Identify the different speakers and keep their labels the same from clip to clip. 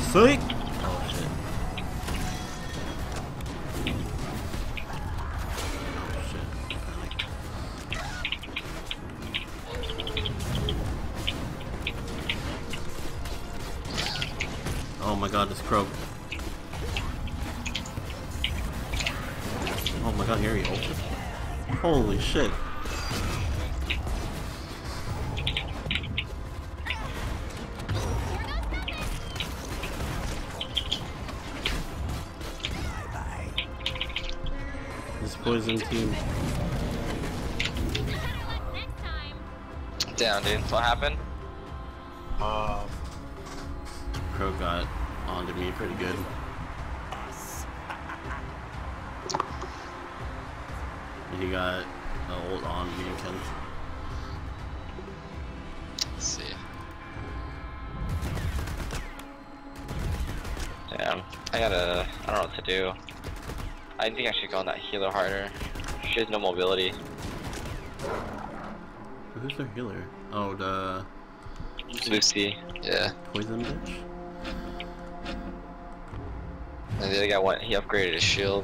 Speaker 1: Psych! Oh shit. Oh shit. Oh my god, this croak. Oh my god, here he opens. Holy shit. This poison team.
Speaker 2: Down, dude. What happened?
Speaker 1: Crow got onto me pretty good. He got the ult on me and Ken.
Speaker 2: Let's see. Damn. I don't know what to do. I think I should go on that healer harder. She has no mobility.
Speaker 1: Who's their healer? Oh, the
Speaker 2: Lucy. Yeah.
Speaker 1: poison bitch?
Speaker 2: And the other guy he upgraded his shield.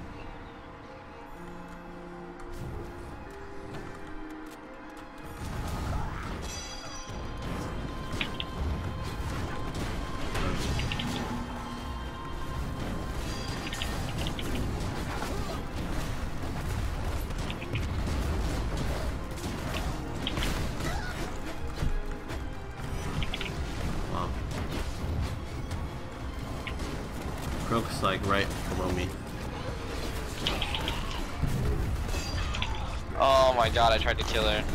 Speaker 1: Wow. Croak's like right below me.
Speaker 2: Oh my god, I tried to kill her.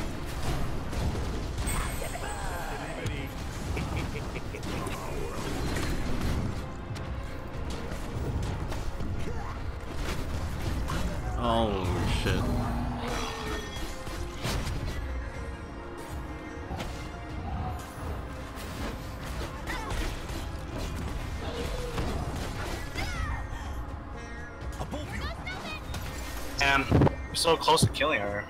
Speaker 1: Oh shit.
Speaker 3: Damn, we're so close to killing her.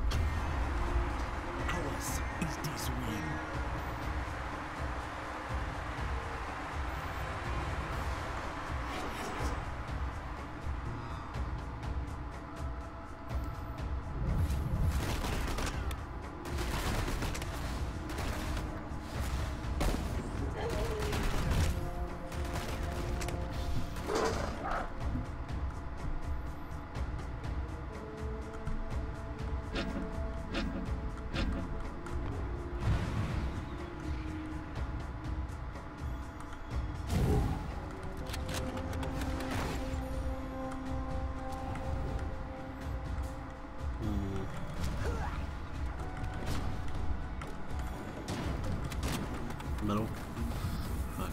Speaker 1: Middle. Fuck.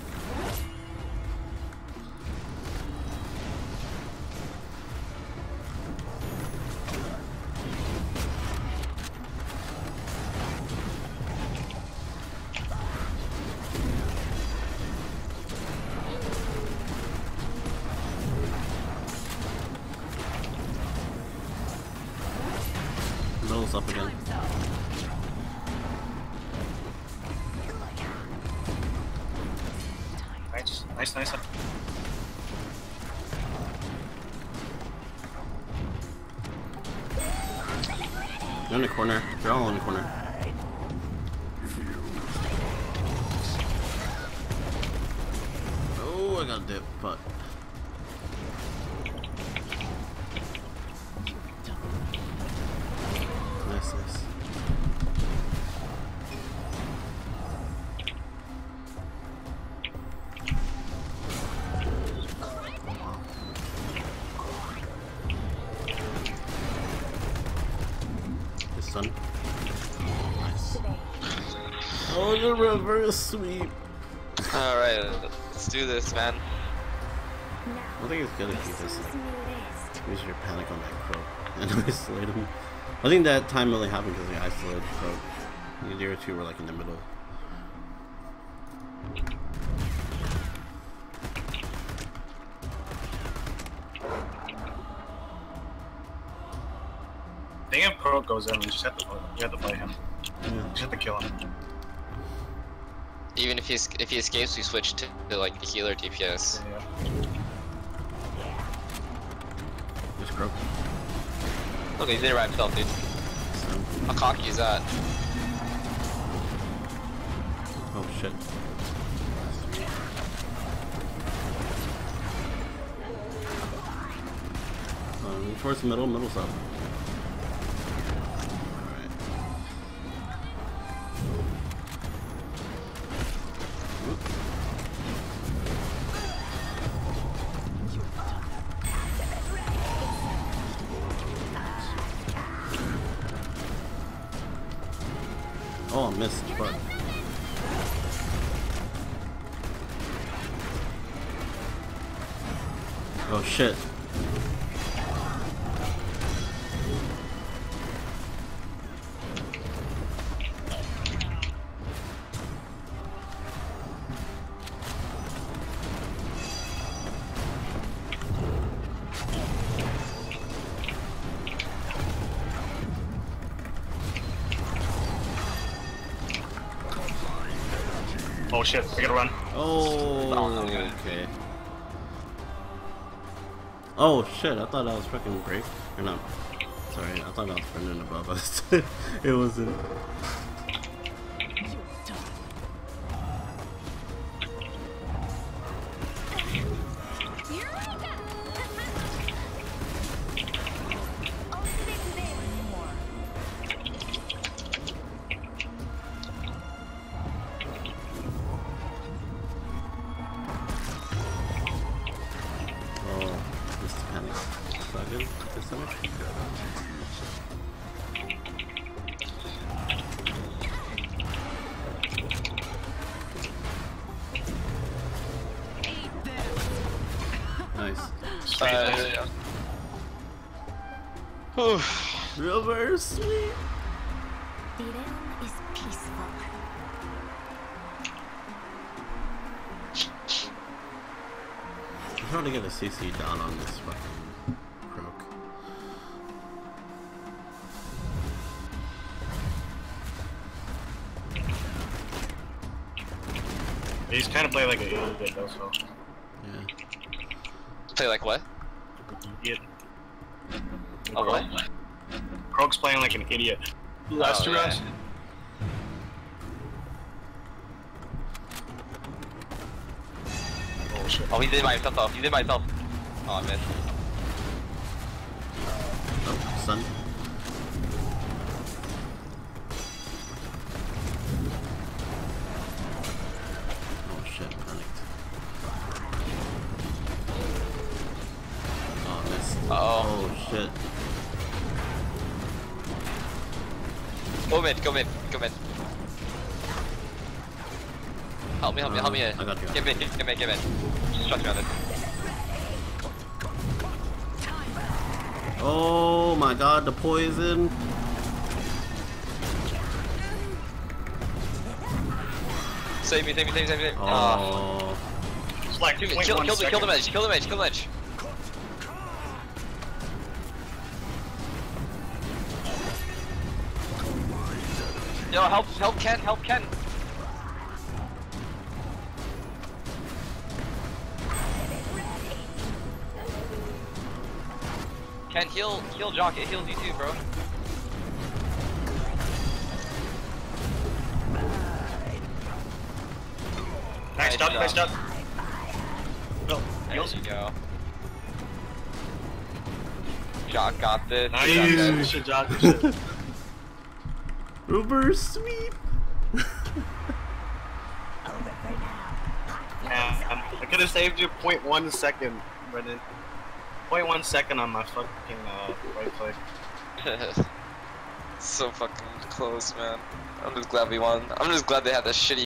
Speaker 1: Middle's up again.
Speaker 3: Nice.
Speaker 1: They're in the corner. They're all in the corner. Oh, I got a dip, but nice. Son. Nice. Oh, the reverse sweep.
Speaker 2: Alright, let's do this, man.
Speaker 1: I think it's good if you just like use your panic on that crow and isolate him. I think that time really happened because they isolated the crow. The other two were like in the middle.
Speaker 3: I think if Croak goes in, we just have to fight him.
Speaker 1: Yeah.
Speaker 3: We just have to kill him.
Speaker 2: Even if he escapes, we switch to like the healer DPS.
Speaker 3: Yeah.
Speaker 1: Just croak.
Speaker 2: Look, he's in it by himself, dude. How cocky is that?
Speaker 1: Oh shit. Towards the middle's up. Alright. Oh, I missed. Fuck. Oh shit.
Speaker 3: Oh shit, I gotta run.
Speaker 1: Oh, okay. Oh shit, I thought I was fucking break. Or not. Sorry, I thought I was running above us. It wasn't. Nice. Reverse sweep.
Speaker 4: The realm is peaceful.
Speaker 1: I'm trying to get a CC down on this fucking croak.
Speaker 3: He's kind of playing like an idiot though, so.
Speaker 1: Yeah.
Speaker 2: Play like what?
Speaker 3: Idiot.
Speaker 2: Oh, what?
Speaker 3: Krog's playing like an idiot. Last two rounds. Oh shit.
Speaker 2: Oh, he's in by himself though. He's in by himself. Oh, I missed.
Speaker 1: Oh, stun. Oh shit, panicked. Oh, I missed.
Speaker 2: Uh-oh.
Speaker 1: Oh shit.
Speaker 2: Go mid, go mid, go mid. Help me, help me, help me.
Speaker 1: I got you.
Speaker 2: Get mid, get mid, get mid. Just trust me on this.
Speaker 1: Oh my god, the poison.
Speaker 2: Save me, save me, save me, save me.
Speaker 1: Oh.
Speaker 3: It's like
Speaker 2: Kill the edge, kill the edge, kill the edge, kill the edge. Yo, help Ken, help Ken. Ken, heal Jock, it heals you too, bro.
Speaker 3: Nice duck, nice duck. No,
Speaker 2: There
Speaker 3: heals.
Speaker 2: you go. Jock got this.
Speaker 3: Nice.
Speaker 2: Jock got
Speaker 3: Good
Speaker 2: this.
Speaker 3: shit, Jock, good shit.
Speaker 1: Reverse sweep.
Speaker 3: Man, I could have saved you 0.1 second, Brendan. 0.1 second on my fucking right click.
Speaker 2: So fucking close, man. I'm just glad we won. I'm just glad they had that shitty